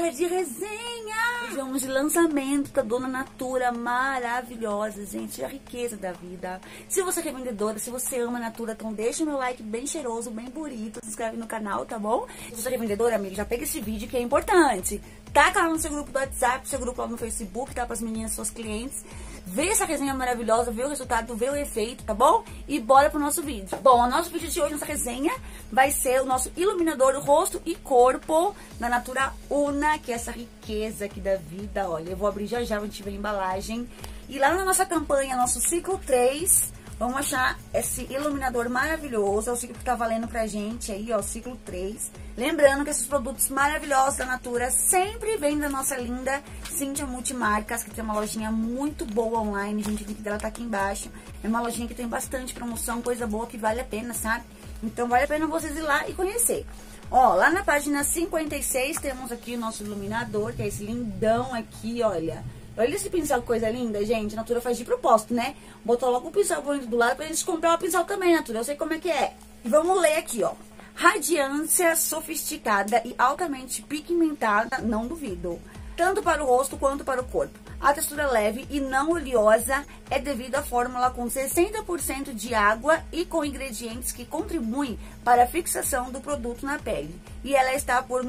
hora de resenha! Vamos de lançamento da Dona Natura, maravilhosa, gente, a riqueza da vida. Se você é vendedora, se você ama a Natura, então deixa o meu like bem cheiroso, bem bonito, se inscreve no canal, tá bom? Se você é vendedora, amiga, já pega esse vídeo que é importante. Taca lá no seu grupo do WhatsApp, seu grupo lá no Facebook, tá? Para as meninas, suas clientes. Vê essa resenha maravilhosa, vê o resultado, vê o efeito, tá bom? E bora pro nosso vídeo. Bom, o nosso vídeo de hoje, nossa resenha, vai ser o nosso iluminador rosto e corpo da Natura Una, que é essa riqueza aqui da vida. Olha, eu vou abrir já já, a gente vê a embalagem. E lá na nossa campanha, nosso ciclo 3, vamos achar esse iluminador maravilhoso. É o ciclo que tá valendo pra gente aí, ó, ciclo 3. Lembrando que esses produtos maravilhosos da Natura sempre vêm da nossa linda Cíntia Multimarcas, que tem uma lojinha muito boa online, gente, o link dela tá aqui embaixo. É uma lojinha que tem bastante promoção, coisa boa que vale a pena, sabe? Então vale a pena vocês ir lá e conhecer. Ó, lá na página 56 temos aqui o nosso iluminador, que é esse lindão aqui, olha. Olha esse pincel, que coisa linda, gente. A Natura faz de propósito, né? Botou logo o pincel bonito do lado pra gente comprar o pincel também, Natura. Eu sei como é que é. E vamos ler aqui, ó. Radiância sofisticada e altamente pigmentada, não duvido. Tanto para o rosto quanto para o corpo. A textura leve e não oleosa é devido à fórmula com 60% de água e com ingredientes que contribuem para a fixação do produto na pele. E ela está por R$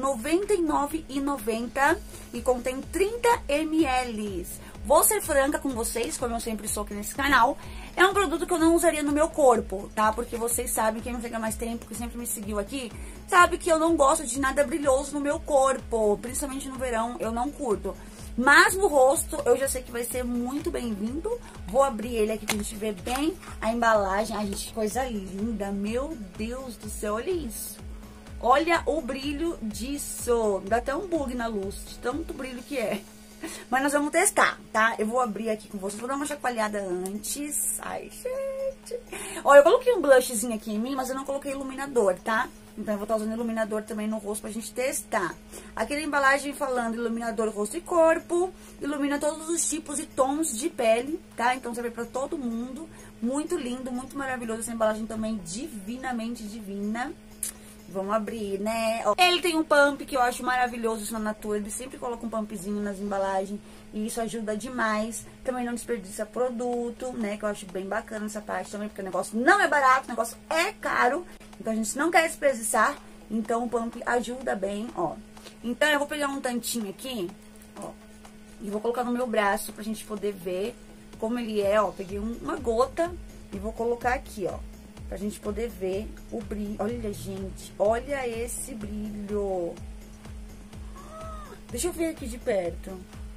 99,90 e contém 30 ml. Vou ser franca com vocês, como eu sempre sou aqui nesse canal. É um produto que eu não usaria no meu corpo, tá? Porque vocês sabem, quem me segue há mais tempo, que sempre me seguiu aqui, sabe que eu não gosto de nada brilhoso no meu corpo. Principalmente no verão, eu não curto. Mas no rosto, eu já sei que vai ser muito bem-vindo. Vou abrir ele aqui pra gente ver bem a embalagem. Ai, gente, que coisa linda. Meu Deus do céu, olha isso. Olha o brilho disso. Dá até um bug na luz, de tanto brilho que é. Mas nós vamos testar, tá? Eu vou abrir aqui com vocês, vou dar uma chacoalhada antes. Ai, gente. Ó, eu coloquei um blushzinho aqui em mim, mas eu não coloquei iluminador, tá? Então eu vou estar usando iluminador também no rosto pra gente testar. Aqui na embalagem falando iluminador rosto e corpo. Ilumina todos os tipos e tons de pele, tá? Então serve pra todo mundo. Muito lindo, muito maravilhoso. Essa embalagem também divinamente divina. Vamos abrir, né? Ó, ele tem um pump que eu acho maravilhoso isso na Natura. Ele sempre coloca um pumpzinho nas embalagens. E isso ajuda demais. Também não desperdiça produto, né? Que eu acho bem bacana essa parte também. Porque o negócio não é barato, o negócio é caro. Então a gente não quer desperdiçar. Então o pump ajuda bem, ó. Então eu vou pegar um tantinho aqui, ó. E vou colocar no meu braço pra gente poder ver como ele é, ó. Peguei uma gota e vou colocar aqui, ó. Pra gente poder ver o brilho. Olha, gente, olha esse brilho. Deixa eu ver aqui de perto.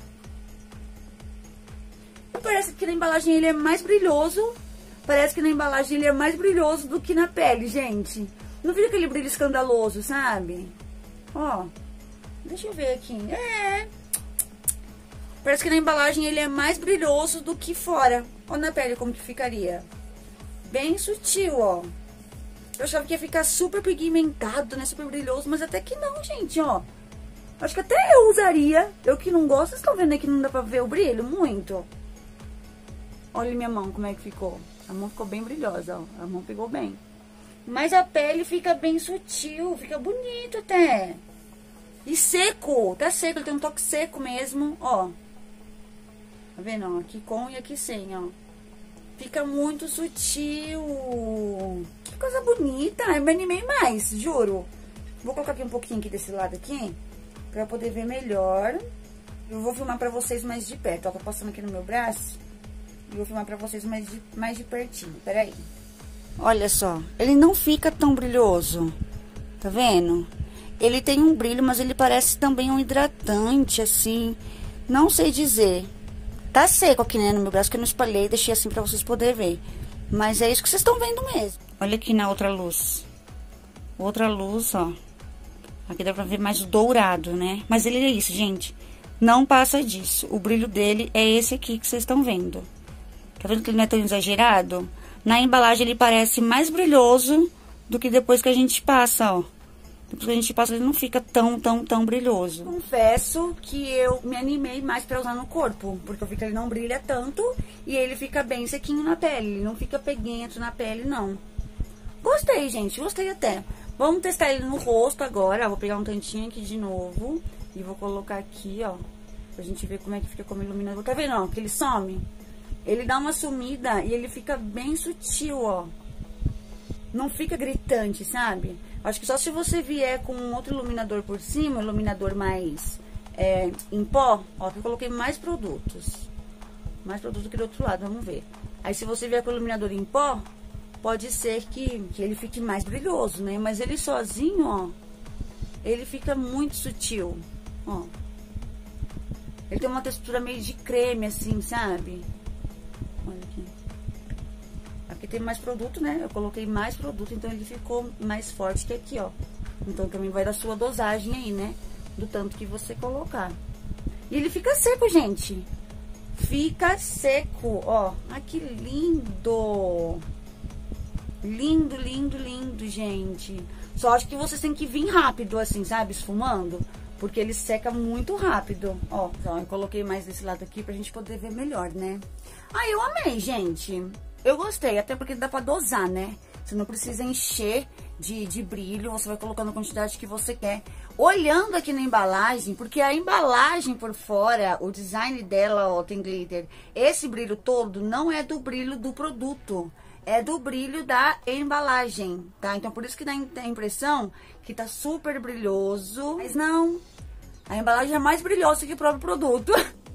Parece que na embalagem ele é mais brilhoso. Parece que na embalagem ele é mais brilhoso do que na pele, gente. Não fica aquele brilho escandaloso, sabe? Ó, deixa eu ver aqui. É. Parece que na embalagem ele é mais brilhoso do que fora. Olha na pele como que ficaria. Bem sutil, ó. Eu achava que ia ficar super pigmentado, né? Super brilhoso, mas até que não, gente, ó. Acho que até eu usaria. Eu que não gosto, vocês estão vendo aí que não dá pra ver o brilho muito? Olha minha mão, como é que ficou. A mão ficou bem brilhosa, ó. A mão pegou bem. Mas a pele fica bem sutil, fica bonito até. E seco, tá seco, ele tem um toque seco mesmo, ó. Tá vendo, ó? Aqui com e aqui sem, ó. Fica muito sutil. Que coisa bonita. Eu me animei mais, juro. Vou colocar aqui um pouquinho aqui desse lado aqui, pra poder ver melhor. Eu vou filmar pra vocês mais de perto. Ó, tô passando aqui no meu braço. E vou filmar pra vocês mais de pertinho. Peraí. Olha só. Ele não fica tão brilhoso. Tá vendo? Ele tem um brilho, mas ele parece também um hidratante, assim. Não sei dizer. Tá seco aqui, né, no meu braço, que eu não espalhei, deixei assim pra vocês poderem ver. Mas é isso que vocês estão vendo mesmo. Olha aqui na outra luz. Outra luz, ó. Aqui dá pra ver mais o dourado, né? Mas ele é isso, gente. Não passa disso. O brilho dele é esse aqui que vocês estão vendo. Tá vendo que ele não é tão exagerado? Na embalagem ele parece mais brilhoso do que depois que a gente passa, ó. Depois que a gente passa, ele não fica tão brilhoso. Confesso que eu me animei mais pra usar no corpo, porque eu vi que ele não brilha tanto e ele fica bem sequinho na pele. Ele não fica peguento na pele, não. Gostei, gente, gostei até. Vamos testar ele no rosto agora. Vou pegar um tantinho aqui de novo. E vou colocar aqui, ó, pra gente ver como é que fica como iluminador. Tá vendo, ó, que ele some? Ele dá uma sumida e ele fica bem sutil, ó. Não fica gritante, sabe? Acho que só se você vier com um outro iluminador por cima, um iluminador mais em pó, ó, que eu coloquei mais produtos. Mais produtos que do outro lado, vamos ver. Aí se você vier com o iluminador em pó, pode ser que ele fique mais brilhoso, né? Mas ele sozinho, ó, ele fica muito sutil, ó. Ele tem uma textura meio de creme, assim, sabe? Olha aqui. Aqui tem mais produto, né? Eu coloquei mais produto, então ele ficou mais forte que aqui, ó. Então também vai da sua dosagem aí, né? Do tanto que você colocar. E ele fica seco, gente. Fica seco, ó. Ai, que lindo! Lindo, lindo, lindo, gente. Só acho que vocês têm que vir rápido, assim, sabe? Esfumando. Porque ele seca muito rápido. Ó, então eu coloquei mais desse lado aqui pra gente poder ver melhor, né? Ah, eu amei, gente. Eu gostei, até porque dá pra dosar, né? Você não precisa encher de brilho, você vai colocando a quantidade que você quer. Olhando aqui na embalagem, porque a embalagem por fora, o design dela, ó, tem glitter. Esse brilho todo não é do brilho do produto. É do brilho da embalagem, tá? Então, por isso que dá a impressão que tá super brilhoso. Mas não, a embalagem é mais brilhosa que o próprio produto.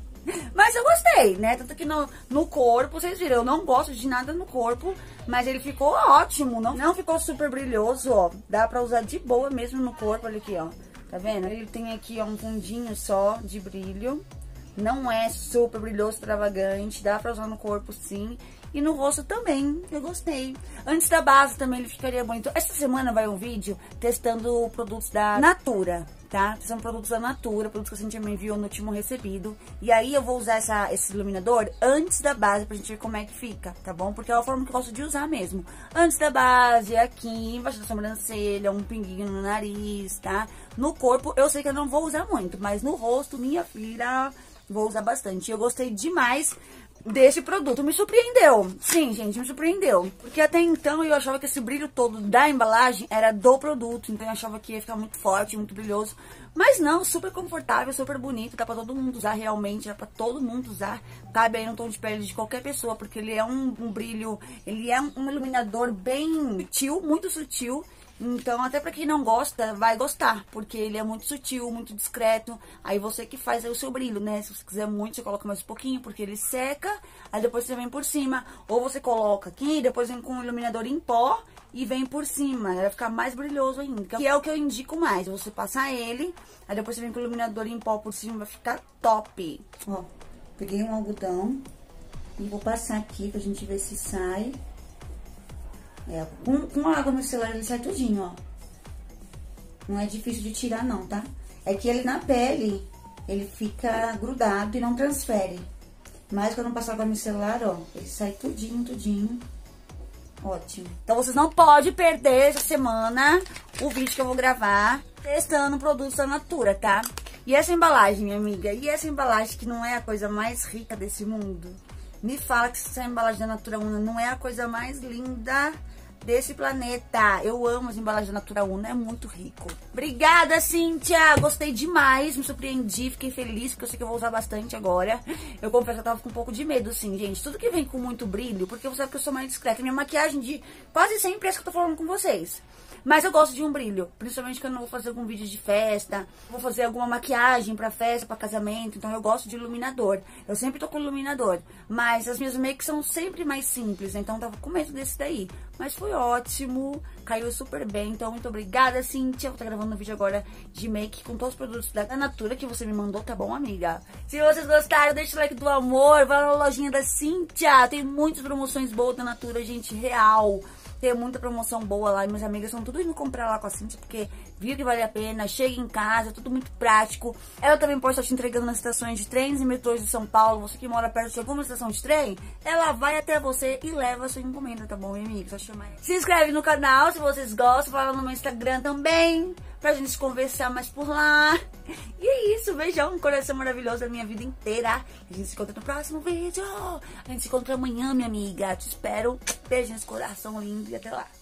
Mas eu gostei, né? Tanto que no corpo, vocês viram, eu não gosto de nada no corpo, mas ele ficou ótimo. Não ficou super brilhoso, ó. Dá pra usar de boa mesmo no corpo, olha aqui, ó. Tá vendo? Ele tem aqui, ó, um fundinho só de brilho. Não é super brilhoso, extravagante. Dá pra usar no corpo, sim. E no rosto também, eu gostei. Antes da base também ele ficaria bonito. Essa semana vai um vídeo testando produtos da Natura, tá? Testando produtos da Natura, produtos que a Cintia me enviou no último recebido. E aí eu vou usar esse iluminador antes da base pra gente ver como é que fica, tá bom? Porque é a forma que eu gosto de usar mesmo. Antes da base, aqui, embaixo da sobrancelha, um pinguinho no nariz, tá? No corpo, eu sei que eu não vou usar muito, mas no rosto, minha filha, vou usar bastante. Eu gostei demais desse produto, me surpreendeu. Sim, gente, me surpreendeu. Porque até então eu achava que esse brilho todo da embalagem era do produto. Então eu achava que ia ficar muito forte, muito brilhoso. Mas não, super confortável, super bonito. Dá pra todo mundo usar realmente, dá pra todo mundo usar. Cabe aí no tom de pele de qualquer pessoa, porque ele é um brilho, ele é um iluminador bem sutil, muito sutil. Então, até pra quem não gosta, vai gostar, porque ele é muito sutil, muito discreto. Aí você que faz aí o seu brilho, né? Se você quiser muito, você coloca mais um pouquinho, porque ele seca. Aí depois você vem por cima. Ou você coloca aqui, depois vem com o iluminador em pó e vem por cima. Vai ficar mais brilhoso ainda. Que é o que eu indico mais. Você passar ele, aí depois você vem com o iluminador em pó por cima, vai ficar top. Ó, peguei um algodão e vou passar aqui pra gente ver se sai. Com a água micelar ele sai tudinho, ó. Não é difícil de tirar não, tá? É que ele na pele, ele fica grudado e não transfere. Mas quando passar água micelar, ó, ele sai tudinho, tudinho. Ótimo. Então vocês não podem perder essa semana o vídeo que eu vou gravar testando produtos da Natura, tá? E essa embalagem, minha amiga, e essa embalagem que não é a coisa mais rica desse mundo? Me fala que essa embalagem da Natura Una não é a coisa mais linda desse planeta. Eu amo as embalagens da Natura Una, é muito rico. Obrigada, Cíntia! Gostei demais, me surpreendi, fiquei feliz, porque eu sei que eu vou usar bastante agora. Eu confesso que eu tava com um pouco de medo, sim, gente. Tudo que vem com muito brilho, porque você sabe que eu sou mais discreta. Minha maquiagem de quase sempre é essa que eu tô falando com vocês. Mas eu gosto de um brilho, principalmente quando eu vou fazer algum vídeo de festa, vou fazer alguma maquiagem pra festa, pra casamento, então eu gosto de iluminador. Eu sempre tô com iluminador, mas as minhas makes são sempre mais simples, então eu tava com medo desse daí. Mas foi ótimo, caiu super bem, então muito obrigada, Cíntia. Vou estar gravando um vídeo agora de make com todos os produtos da Natura que você me mandou, tá bom, amiga? Se vocês gostaram, deixa o like do amor, vai lá na lojinha da Cíntia, tem muitas promoções boas da Natura, gente, real. Tem muita promoção boa lá e minhas amigas estão tudo indo comprar lá com a Cíntia, porque viu que vale a pena, chega em casa, tudo muito prático. Ela também pode estar te entregando nas estações de trens e metrôs de São Paulo. Você que mora perto de alguma estação de trem, ela vai até você e leva a sua encomenda, tá bom, minha amiga? Só chamar ela. Se inscreve no canal se vocês gostam, fala no meu Instagram também, pra gente conversar mais por lá. E é isso, beijão, um coração maravilhoso da minha vida inteira. A gente se encontra no próximo vídeo. A gente se encontra amanhã, minha amiga. Te espero. Beijo nesse coração lindo e até lá.